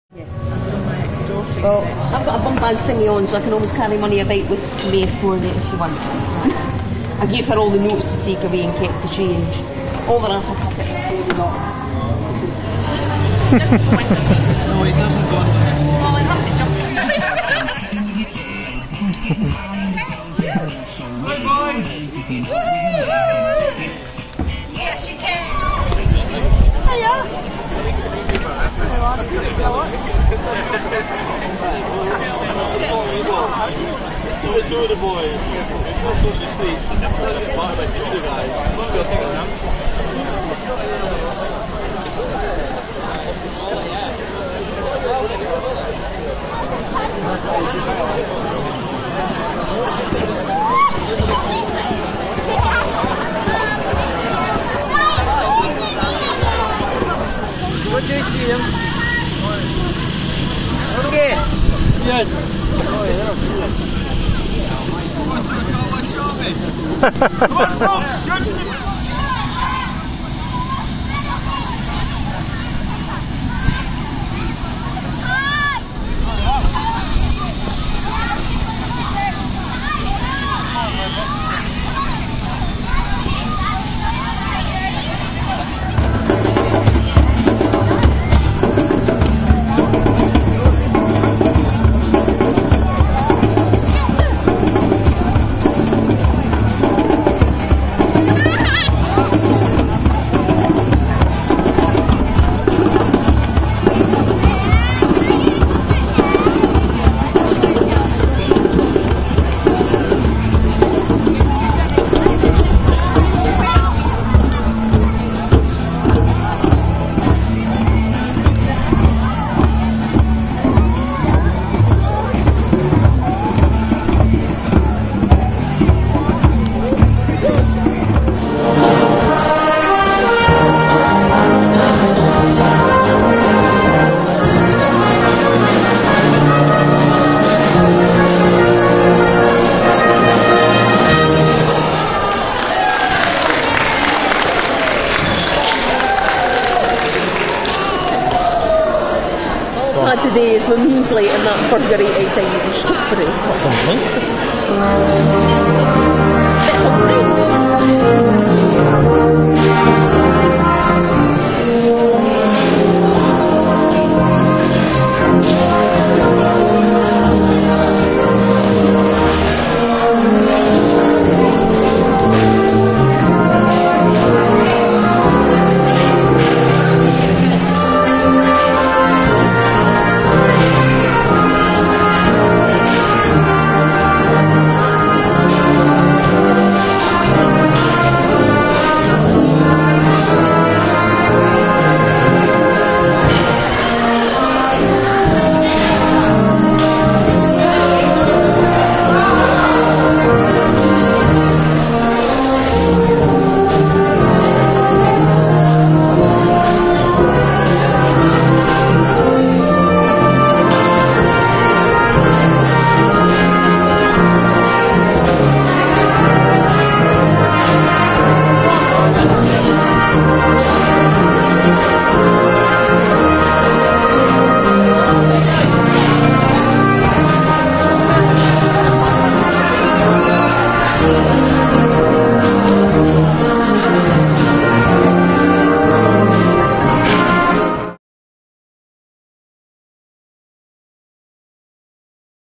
Yes, I'm my ex-daughter. Well, I've got a bum bag thingy on, so I can always carry money about with me for it if you want. I gave her all the notes to take away and kept the change. All the raffle tickets are clearly not. It doesn't go into me. No, it doesn't go into me. Well, I'd have to jump to Hi, boys! Yes, you can. Hiya! Two of the boys. Don't touch the sleep. I'm trying to get back by two of the guys. What do you see them? Okay. Yeah. Come on, folks, stretch this. Today is my muesli and that burger outside is strawberries. Something. Bit hungry.